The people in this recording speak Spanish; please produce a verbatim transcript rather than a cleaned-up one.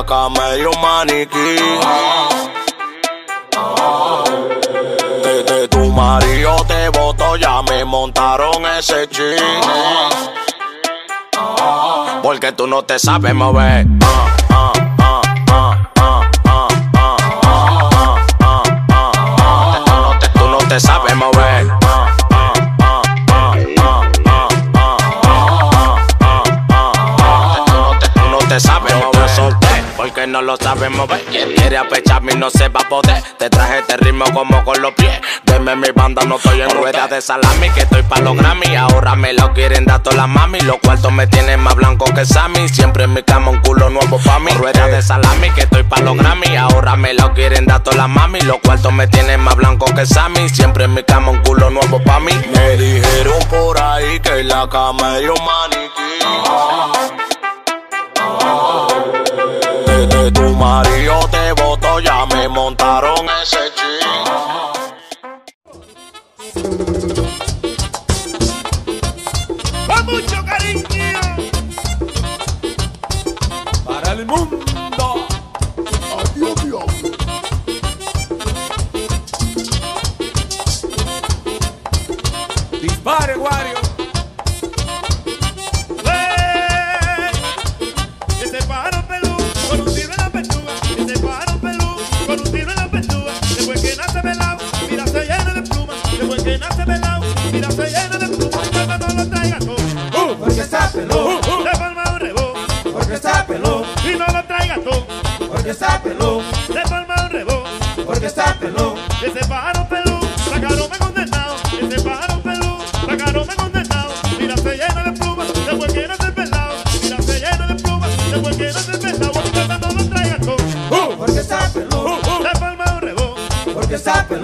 camello maniquí. De, de tu marido te botó, ya me montaron ese chin. Porque tú no te sabes mover. Tú no te sabes mover. Tú no te sabes mover. Solté porque no lo sabes mover. Quien quiere apecharme y no se va a poder. Te traje este ritmo como con los pies. Deme mi banda, no estoy en rueda de salami, que estoy pa' los Grammy. Ahora me lo quieren dar todas las mami. Los cuartos me tienen más blanco que Sammy. Siempre en mi cama un culo nuevo pa' mí. Rueda de salami, que estoy pa' los Grammy. Ahora me lo quieren dar todas las mami. Los cuartos me tienen más blanco que Sammy. Siempre en mi cama un culo nuevo pa' mí. Me dijeron por ahí que la camello maniquí. De, de tu marido te botó, ya me montaron ese chin. Con mucho cariño para el mundo. Adiós, Dios. Dispare, Wario. Que se para un pelú con un tiro en la pechuga. Que se para un pelú con un tiro en la pechuga. Después que nace pelado, mira se llena de plumas. Después que nace pelado, mira se llena de plumas. Cuando no lo traiga todo, uh, porque está pelú. Uh, uh. De forma un rebó, porque está pelú. Y no lo traiga todo, porque está pelú. De forma un rebó, porque está pelú. Que se para un pelú, sacaron me condenado. Que se para un pelú, sacaron me condenado. Mira se llena de plumas. Después que nace pelado, mira se llena de plumas. Después que nace pelado, cuando no lo traiga todo, uh, porque está pelú. Uh, uh. De forma un rebó, porque está pelú.